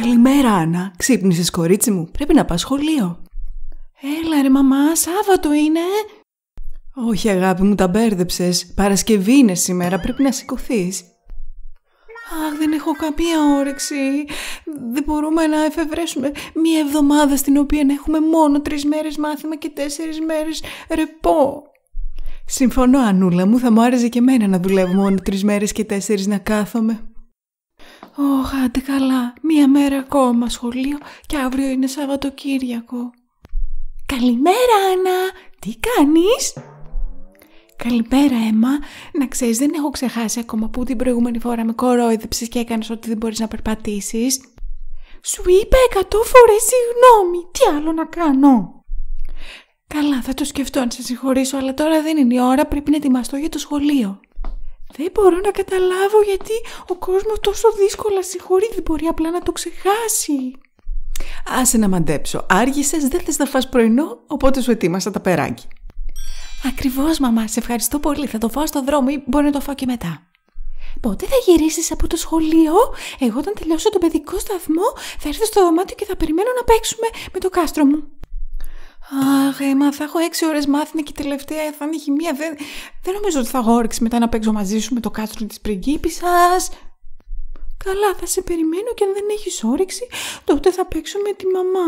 Καλημέρα, Άννα. Ξύπνησες, κορίτσι μου? Πρέπει να πας σχολείο. Έλα ρε μαμά, Σάββατο είναι. Όχι, αγάπη μου, τα μπέρδεψες. Παρασκευή είναι σήμερα, πρέπει να σηκωθείς. Αχ, δεν έχω καμία όρεξη. Δεν μπορούμε να εφευρέσουμε μία εβδομάδα στην οποία έχουμε μόνο 3 μέρες μάθημα και 4 μέρες ρεπό. Συμφωνώ, Ανούλα μου, θα μου άρεσε και εμένα να δουλεύω μόνο 3 μέρες και 4 να κάθομαι. Ωχ, άντε καλά. Μία μέρα ακόμα σχολείο και αύριο είναι Σαββατοκύριακο. Καλημέρα, Άννα. Τι κάνεις? Καλημέρα, Έμα. Να ξέρεις, δεν έχω ξεχάσει ακόμα που την προηγούμενη φορά με κορόιδεψες και έκανες ότι δεν μπορείς να περπατήσεις. Σου είπα 100 φορές συγγνώμη. Τι άλλο να κάνω? Καλά, θα το σκεφτώ να σε συγχωρήσω, αλλά τώρα δεν είναι η ώρα, πρέπει να ετοιμαστώ για το σχολείο. Δεν μπορώ να καταλάβω γιατί ο κόσμος τόσο δύσκολα συγχωρεί, δεν μπορεί απλά να το ξεχάσει. Άσε να μαντέψω. Άργησες, δεν θες να φας πρωινό, οπότε σου ετοίμασα τα περάκι. Ακριβώς, μαμά, σε ευχαριστώ πολύ. Θα το φάω στο δρόμο ή μπορεί να το φάω και μετά. Πότε θα γυρίσεις από το σχολείο? Εγώ όταν τελειώσω τον παιδικό σταθμό θα έρθω στο δωμάτιο και θα περιμένω να παίξουμε με το κάστρο μου. Αχ, Έμα, θα έχω 6 ώρες μάθημα και τελευταία θα είναι χημεία. Δεν νομίζω ότι θα έχω όρεξη μετά να παίξω μαζί σου με το κάστρο της πριγκίπισσας. Καλά, θα σε περιμένω και αν δεν έχεις όρεξη, τότε θα παίξω με τη μαμά.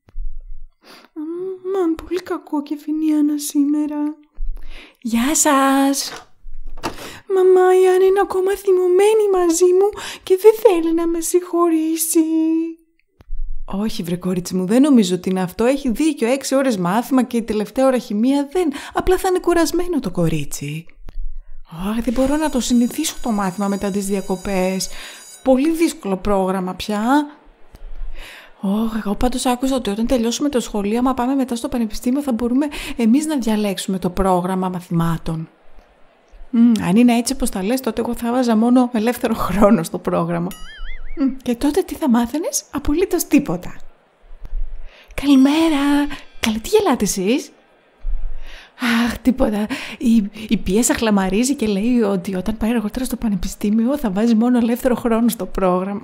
Μαν, πολύ κακό κεφινή, Άννα, σήμερα. Γεια σας. Μαμά, η Άννα είναι ακόμα θυμωμένη μαζί μου και δεν θέλει να με συγχωρήσει. Όχι, βρε κορίτσι μου, δεν νομίζω ότι είναι αυτό. Έχει δίκιο, 6 ώρες μάθημα και η τελευταία ώρα χημεία δεν. Απλά θα είναι κουρασμένο το κορίτσι. Αχ, δεν μπορώ να το συνηθίσω το μάθημα μετά τις διακοπές. Πολύ δύσκολο πρόγραμμα πια. Εγώ πάντως άκουσα ότι όταν τελειώσουμε το σχολείο, άμα πάμε μετά στο πανεπιστήμιο, θα μπορούμε εμείς να διαλέξουμε το πρόγραμμα μαθημάτων. Αν είναι έτσι όπως τα λες, τότε εγώ θα βάζα μόνο ελεύθερο χρόνο στο πρόγραμμα. Και τότε τι θα μάθαινες? Απολύτως τίποτα. Καλημέρα. Καλή, τι γελάτε εσείς? Αχ, τίποτα. Η πίεσα χλαμαρίζει και λέει ότι όταν πάει αργότερα στο πανεπιστήμιο θα βάζει μόνο ελεύθερο χρόνο στο πρόγραμμα.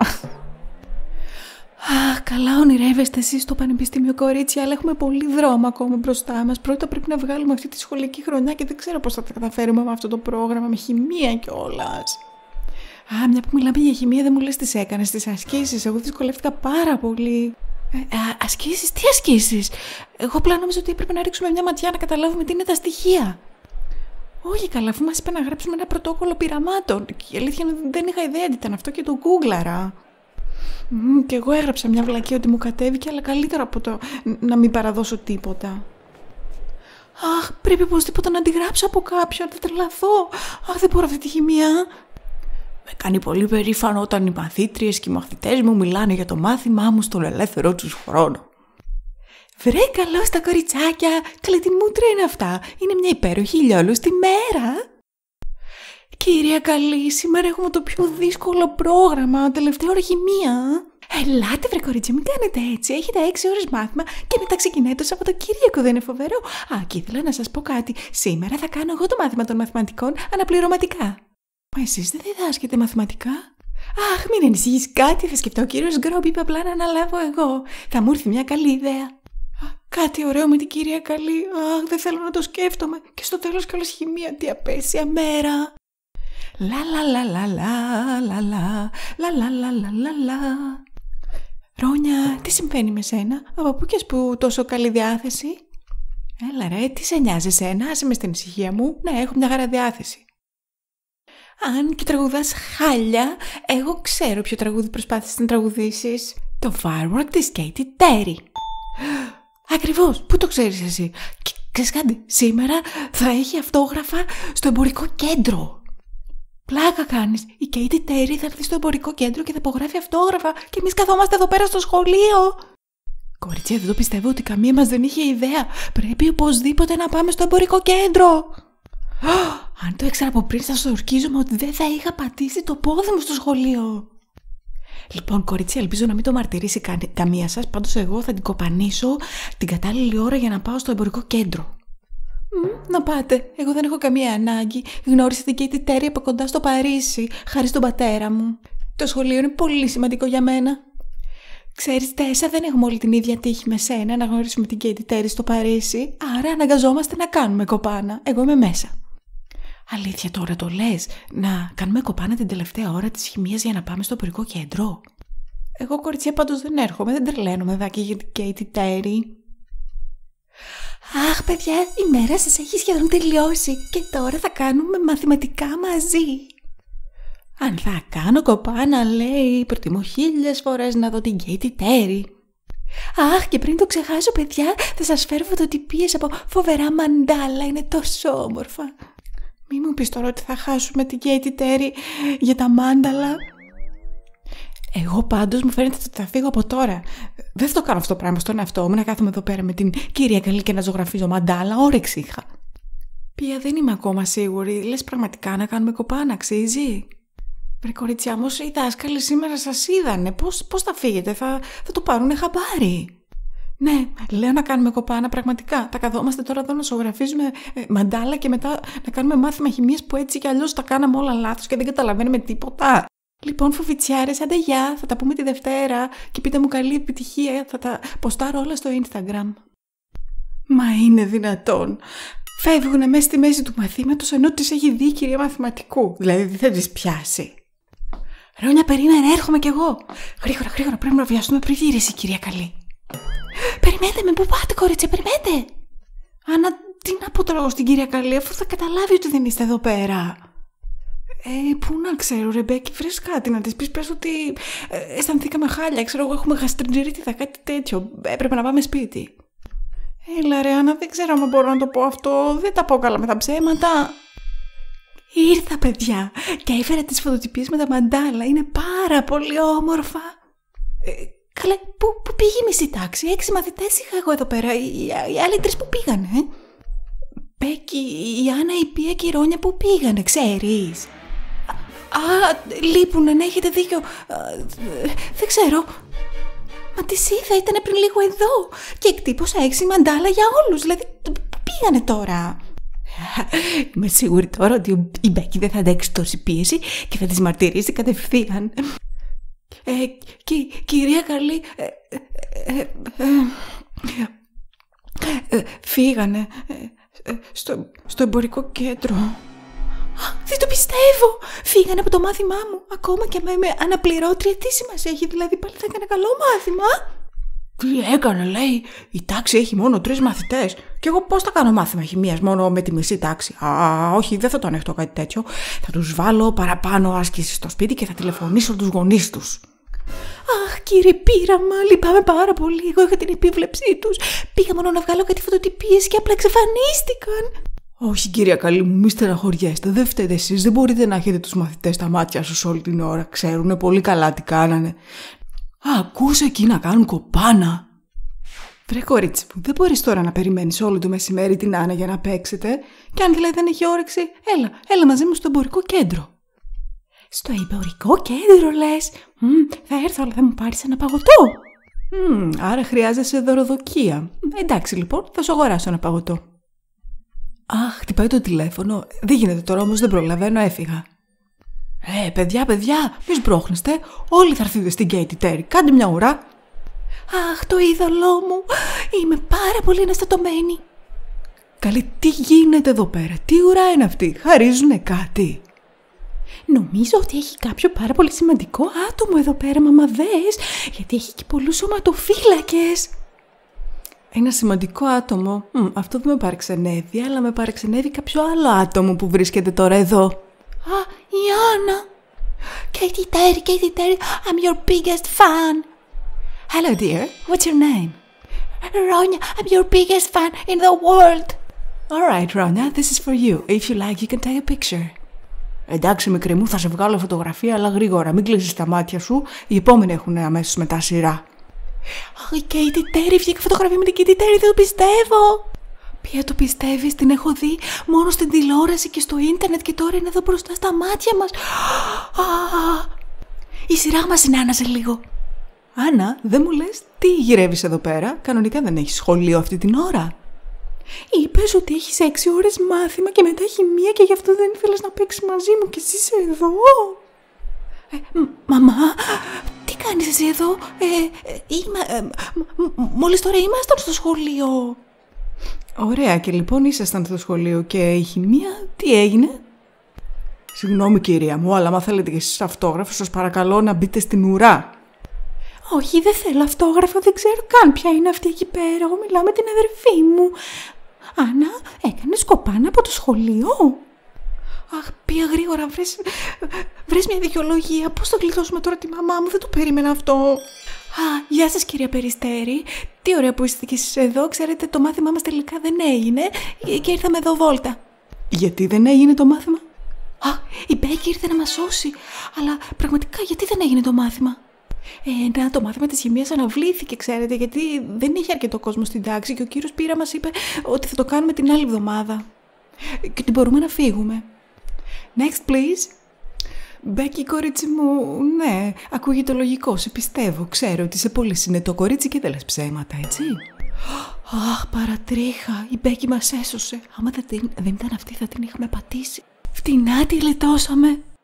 Αχ, καλά ονειρεύεστε εσείς στο πανεπιστήμιο, κορίτσια, αλλά έχουμε πολύ δρόμο ακόμα μπροστά μας. Πρώτα πρέπει να βγάλουμε αυτή τη σχολική χρονιά και δεν ξέρω πώς θα τα καταφέρουμε με αυτό το πρόγραμμα, με χημεία κιόλας. Μια που μιλάμε για χημεία, δεν μου λες τι έκανες στις ασκήσεις? Εγώ δυσκολεύτηκα πάρα πολύ. Ασκήσεις? Τι ασκήσεις? Εγώ απλά νόμιζα ότι έπρεπε να ρίξουμε μια ματιά να καταλάβουμε τι είναι τα στοιχεία. Όχι καλά, αφού μας είπε να γράψουμε ένα πρωτόκολλο πειραμάτων. Και η αλήθεια είναι ότι δεν είχα ιδέα τι ήταν αυτό και το γκούγκλαρα. Και εγώ έγραψα μια βλακία ότι μου κατέβηκε, αλλά καλύτερα από το να μην παραδώσω τίποτα. Αχ, πρέπει οπωσδήποτε να αντιγράψω από κάποιον, θα τρελαθώ. Αχ, δεν μπορώ αυτή τη χημεία. Με κάνει πολύ περήφανο όταν οι μαθήτριες και οι μαθητές μου μιλάνε για το μάθημά μου στον ελεύθερο τους χρόνο. Βρε καλώς τα κοριτσάκια, καλή τι μούτρα είναι αυτά. Είναι μια υπέροχη ηλιόλουστη μέρα. Κυρία Καλή, σήμερα έχουμε το πιο δύσκολο πρόγραμμα, τελευταία ώρα χημεία. Ελάτε βρε κορίτσια, μην κάνετε έτσι. Έχετε 6 ώρες μάθημα και μετά ξεκινάει το Σαββατοκύριακο, δεν είναι φοβερό? Και ήθελα να σας πω κάτι. Σήμερα θα κάνω εγώ το μάθημα των μαθηματικών αναπληρωματικά. Μα εσείς δεν διδάσκετε μαθηματικά? Αχ, μην ανησυχείς κάτι, θα σκεφτώ. Ο κύριος Γκρόμπ είπε απλά να αναλάβω εγώ. Θα μου έρθει μια καλή ιδέα. Κάτι ωραίο με την κυρία Καλή. Αχ, δεν θέλω να το σκέφτομαι. Και στο τέλος καλώς χημεία, τι απέσια μέρα. Λα λα λα λα λα λα λα λα λα λα λα λα. Ρόνια, τι συμβαίνει με σένα? Από πού και που τόσο καλή διάθεση? Έλα ρε, τι σε νοιάζει εσένα? Άσε με στην ησυχία μου. Ναι, έχω μια χαρά διάθεση. Αν και τραγουδάς χάλια, εγώ ξέρω ποιο τραγούδι προσπάθησες να τραγουδήσεις. Το Firework της Katy Perry. Ακριβώς, πού το ξέρεις εσύ? Και ξέρεις κάτι, σήμερα θα έχει αυτόγραφα στο εμπορικό κέντρο. Πλάκα κάνεις. Η Katy Perry θα έρθει στο εμπορικό κέντρο και θα υπογράφει αυτόγραφα και εμείς καθόμαστε εδώ πέρα στο σχολείο. Κορίτσια, δεν το πιστεύω ότι καμία μας δεν είχε ιδέα. Πρέπει οπωσδήποτε να πάμε στο εμπορικό κέντρο. Αν το ήξερα από πριν, θα σου ορκίζομαι ότι δεν θα είχα πατήσει το πόδι μου στο σχολείο. Λοιπόν, κορίτσια, ελπίζω να μην το μαρτυρήσει καμία σας. Πάντως, εγώ θα την κοπανίσω την κατάλληλη ώρα για να πάω στο εμπορικό κέντρο. Να πάτε. Εγώ δεν έχω καμία ανάγκη. Γνώρισα την Katy Perry από κοντά στο Παρίσι, χάρη στον πατέρα μου. Το σχολείο είναι πολύ σημαντικό για μένα. Ξέρεις, Τέσσα, δεν έχουμε όλη την ίδια τύχη με σένα να γνωρίσουμε την Κέιτι Τέρι στο Παρίσι, άρα αναγκαζόμαστε να κάνουμε κοπάνα. Εγώ είμαι μέσα. Αλήθεια τώρα το λες, να κάνουμε κοπάνα την τελευταία ώρα της χημείας για να πάμε στο εμπορικό κέντρο? Εγώ, κοριτσιά, πάντως δεν έρχομαι, δεν τρελαίνομαι εδώ και για την Κέιτι Τέρι. Αχ, παιδιά, η μέρα σας έχει σχεδόν τελειώσει και τώρα θα κάνουμε μαθηματικά μαζί. Αν θα κάνω κοπάνα, λέει, προτιμώ 1000 φορές να δω την Κέιτι Τέρι. Αχ, και πριν το ξεχάσω, παιδιά, θα σας φέρω φωτοτυπίες από φοβερά μαντάλα, είναι τόσο όμορφα. Μη μου πεις τώρα ότι θα χάσουμε την Κέιτι Τέρι για τα μάνταλα. Εγώ πάντως μου φαίνεται ότι θα φύγω από τώρα. Δεν θα το κάνω αυτό το πράγμα στον εαυτό μου, να κάθομαι εδώ πέρα με την κυρία Καλή και να ζωγραφίζω μαντάλα. Όρεξη είχα. Πια δεν είμαι ακόμα σίγουρη. Λες πραγματικά να κάνουμε κοπάνα, αξίζει? Βρε κορίτσια, όμως οι δάσκαλοι σήμερα σας είδανε. Πώς θα φύγετε, θα το πάρουνε χαμπάρι. Ναι, λέω να κάνουμε κοπάνα πραγματικά. Θα καθόμαστε τώρα εδώ να ζωγραφίζουμε μαντάλα και μετά να κάνουμε μάθημα χημείας που έτσι κι αλλιώς τα κάναμε όλα λάθος και δεν καταλαβαίνουμε τίποτα. Λοιπόν, φοβιτσιάρες, άντε γεια, θα τα πούμε τη Δευτέρα και πείτε μου καλή επιτυχία, θα τα ποστάρω όλα στο Instagram. Μα είναι δυνατόν? Φεύγουνε μέσα στη μέση του μαθήματος ενώ τις έχει δει η κυρία μαθηματικού, δηλαδή δεν θα τις πιάσει. Ρόνια, περίμενε, έρχομαι κι εγώ. Γρήγορα, πρέπει να βιαστούμε πριν γυρίσει η κυρία Καλή. Περιμένετε με, πού πάτε, κορίτσια, περιμένετε. Άννα, τι να πω τώρα στην κυρία Καλή, αφού θα καταλάβει ότι δεν είστε εδώ πέρα. Πού να ξέρω, Ρεμπέκη, βρες κάτι να της πεις, πες ότι αισθανθήκαμε χάλια, ξέρω εγώ, έχουμε γαστριτζερίτιδα, κάτι τέτοιο, έπρεπε να πάμε σπίτι. Έλα ρε Άννα, δεν ξέρω αν μπορώ να το πω αυτό, δεν τα πω καλά με τα ψέματα. Ήρθα, παιδιά, και έφερα τις φωτοτυπίες με τα μαντάλα, είναι πάρα πολύ όμορφα. Καλέ, πού πήγε η μισή τάξη? 6 μαθητές είχα εγώ εδώ πέρα, οι άλλοι 3 που πήγανε? Μπέκη, η Άννα, η Πία και η Ρόνια που πήγανε, ξέρεις? Λείπουνε, ναι, έχετε δίκιο. Δεν ξέρω. Μα τις είδα, ήταν πριν λίγο εδώ και εκτύπωσα 6 μαντάλα για όλους. Δηλαδή, πού πήγανε τώρα? Είμαι σίγουρη τώρα ότι η Μπέκη δεν θα αντέξει τόση πίεση και θα τις μαρτυρήσει κατευθείαν. Κυρία Καλή, φύγανε στο εμπορικό κέντρο. Δεν το πιστεύω! Φύγανε από το μάθημά μου. Ακόμα και με αναπληρώτρια, τι σημασία έχει, δηλαδή πάλι θα έκανε καλό μάθημα? Τι έκανε, λέει, η τάξη έχει μόνο 3 μαθητές. Και εγώ πώς θα κάνω μάθημα χημείας μόνο με τη μισή τάξη? Όχι, δεν θα το ανεχτώ κάτι τέτοιο. Θα τους βάλω παραπάνω άσκηση στο σπίτι και θα τηλεφωνήσω τους γονείς τους. Αχ, κύριε Πείραμα, λυπάμαι πάρα πολύ. Εγώ είχα την επίβλεψή τους. Πήγα μόνο να βγάλω κάτι φωτοτυπίες και απλά εξαφανίστηκαν. Όχι, κυρία Καλή μου, μη στεναχωριέστε. Δεν φταίτε εσείς. Δεν μπορείτε να έχετε τους μαθητές στα μάτια σας όλη την ώρα. Ξέρουνε πολύ καλά τι κάνανε. Ακούς εκεί να κάνουν κοπάνα. Βρε κορίτσι μου, δεν μπορείς τώρα να περιμένεις όλο το μεσημέρι την Άννα για να παίξετε. Και αν δηλαδή δεν έχει όρεξη, έλα μαζί μου στο εμπορικό κέντρο. Στο εμπορικό κέντρο λες? Θα έρθω, αλλά θα μου πάρεις ένα παγωτό. Άρα χρειάζεσαι δωροδοκία. Εντάξει λοιπόν, θα σου αγοράσω ένα παγωτό. Αχ, χτυπάει το τηλέφωνο. Δεν γίνεται τώρα όμως, δεν προλαβαίνω, έφυγα. Παιδιά, μη σπρώχνεστε. Όλοι θα έρθετε στην Κέιτι Τέρι. Κάντε μια ουρά. Αχ, το είδωλό μου. Είμαι πάρα πολύ αναστατωμένη. Καλή, τι γίνεται εδώ πέρα? Τι ουρά είναι αυτή? Χαρίζουνε κάτι? Νομίζω ότι έχει κάποιο πάρα πολύ σημαντικό άτομο εδώ πέρα, μαμά, δες, γιατί έχει και πολλούς σωματοφύλακες. Ένα σημαντικό άτομο? Αυτό δεν με παρεξενεύει, αλλά με παρεξενεύει κάποιο άλλο άτομο που βρίσκεται τώρα εδώ. Η Άννα. Κέιτι Τέρι, I'm your biggest fan. Hello dear, what's your name? Ronya, I'm your biggest fan in the world. Alright Ronya, this is for you. If you like you can take a picture. Εντάξει μικρή μου, θα σε βγάλω φωτογραφία, αλλά γρήγορα, μην κλείσεις τα μάτια σου. Οι επόμενοι έχουν αμέσως μετά σειρά. Η Κέιτι Τέρι, βγήκε φωτογραφία με την Κέιτι Τέρι, δεν το πιστεύω. Ποια το πιστεύεις? Την έχω δει μόνο στην τηλεόραση και στο ίντερνετ και τώρα είναι εδώ μπροστά στα μάτια μας. Η σειρά μας είναι, Άννα, σε λίγο. Άννα, δεν μου λες τι γυρεύεις εδώ πέρα? Κανονικά δεν έχεις σχολείο αυτή την ώρα. Είπες ότι έχεις 6 ώρες μάθημα και μετά χημεία και γι' αυτό δεν ήθελες να παίξεις μαζί μου και εσύ είσαι εδώ. Μαμά, τι κάνεις εσύ εδώ? Μόλις τώρα ήμασταν στο σχολείο. Ωραία, και λοιπόν ήσασταν στο σχολείο και η χημεία τι έγινε? Συγγνώμη κυρία μου, αλλά άμα θέλετε και εσείς αυτόγραφο, σας παρακαλώ να μπείτε στην ουρά. Όχι, δεν θέλω αυτόγραφο, δεν ξέρω καν ποια είναι αυτή εκεί πέρα. Εγώ μιλάω με την αδερφή μου. Άννα, έκανες κοπάνα από το σχολείο? Αχ, πήγα γρήγορα, βρες μια δικαιολογία. Πώς θα γλιτώσουμε τώρα τη μαμά μου, δεν το περίμενα αυτό. Γεια σας κυρία Περιστέρη. Τι ωραία που είστε κι εσείς εδώ. Ξέρετε, το μάθημά μας τελικά δεν έγινε και ήρθαμε εδώ βόλτα. Γιατί δεν έγινε το μάθημα? Η Μπέκη ήρθε να μας σώσει. Αλλά πραγματικά γιατί δεν έγινε το μάθημα? Το μάθημα της χημείας αναβλήθηκε, ξέρετε, γιατί δεν είχε αρκετό κόσμο στην τάξη και ο κύριος Πύρα μας είπε ότι θα το κάνουμε την άλλη εβδομάδα και ότι μπορούμε να φύγουμε. Next, please. Μπέκη, κορίτσι μου, ναι, ακούγεται λογικό, σε πιστεύω. Ξέρω ότι είσαι πολύ συνετό κορίτσι και δεν λες ψέματα, έτσι? Αχ, παρατρίχα, η Μπέκη μας έσωσε. Άμα δεν ήταν αυτή θα την είχαμε πατήσει. Φτηνά τη γλιτώσαμε.